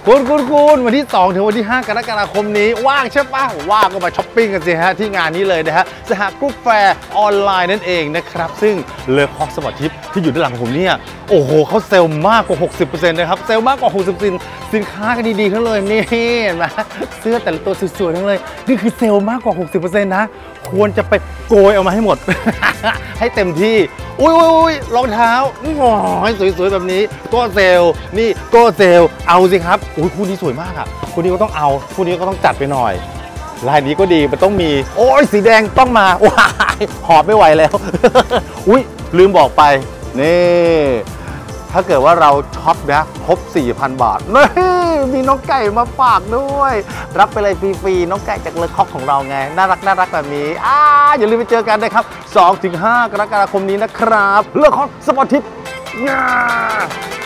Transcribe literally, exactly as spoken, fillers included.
คุณคุณคุณวันที่สองถึงวันที่ห้ากรกฎาคมนี้ว่างใช่ปะว่างก็มาช้อปปิ้งกันสิฮะที่งานนี้เลยนะฮะสหกรุ๊ปแฟร์ออนไลน์นั่นเองนะครับซึ่งเลอคอสสปอร์ตทิปที่อยู่ด้านหลังผมเนี่ยโอ้โหเขาเซลล์มากกว่า หกสิบเปอร์เซ็นต์ นะครับเซลล์มากกว่า หกสิบเปอร์เซ็นต์ สินค้ากันดีๆทั้งเลยนี่เห็นไหมเสื้อแต่ละตัวสวยๆทั้งเลยนี่คือเซลล์มากกว่า หกสิบเปอร์เซ็นต์ นะควรจะไปโกยเอามาให้หมด ให้เต็มที่อุ้ยอุ้ยรองเท้าหงอยสวยๆแบบนี้ก็เซลล์นี่ก็เซลล์เอาสิครับอุ้ยคู่นี้สวยมากอ่ะคู่นี้ก็ต้องเอาคู่นี้ก็ต้องจัดไปหน่อยลายนี้ก็ดีมันต้องมีโอ้ยสีแดงต้องมาว้ายหอบไม่ไหวแล้ว อุ้ยลืมบอกไปนี่ถ้าเกิดว่าเราช็อปนะครบ สี่พัน บาทนี่มีน้องไก่มาฝากด้วยรับไปเลยฟรีๆน้องไก่จากเลอคอกของเราไงน่ารักน่ารักแบบนี้อ่าอย่าลืมไปเจอกันนะครับ สองถึงห้ากรกฎาคมนี้นะครับเลอคอกสปอร์ตทิป